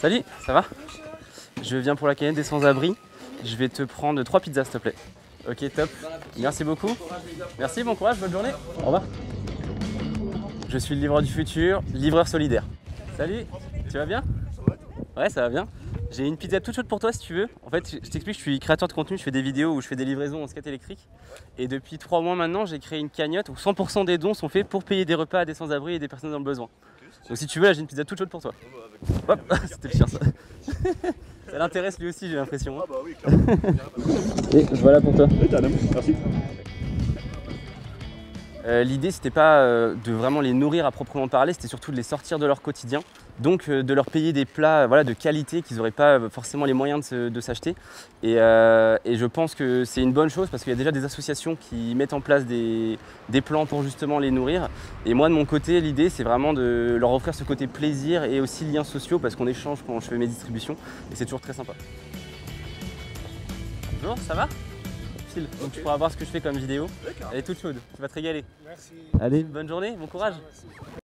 Salut, ça va? Je viens pour la cagnotte des sans-abri. Je vais te prendre 3 pizzas s'il te plaît. Ok, top. Merci beaucoup. Merci, bon courage, bonne journée. Au revoir. Je suis le livreur du futur, livreur solidaire. Salut, tu vas bien? Ouais, ça va bien. J'ai une pizza toute chaude pour toi si tu veux. En fait, je t'explique, je suis créateur de contenu, je fais des vidéos où je fais des livraisons en skate électrique. Et depuis 3 mois maintenant, j'ai créé une cagnotte où 100% des dons sont faits pour payer des repas à des sans-abri et des personnes dans le besoin. Donc si tu veux, là j'ai une pizza toute chaude pour toi. Hop, c'était le chien ça. Ça l'intéresse lui aussi, j'ai l'impression. Ah bah oui, clairement. Et voilà pour toi. Oui, t'as un amour, merci. L'idée c'était pas de vraiment les nourrir à proprement parler, c'était surtout de les sortir de leur quotidien, donc de leur payer des plats voilà, de qualité qu'ils n'auraient pas forcément les moyens de s'acheter. Et je pense que c'est une bonne chose parce qu'il y a déjà des associations qui mettent en place des plans pour justement les nourrir. Et moi de mon côté, l'idée c'est vraiment de leur offrir ce côté plaisir et aussi liens sociaux parce qu'on échange quand je fais mes distributions et c'est toujours très sympa. Bonjour, ça va? Donc tu pourras voir ce que je fais comme vidéo. Elle est toute chaude, tu vas te régaler. Merci. Allez, bonne journée, bon courage.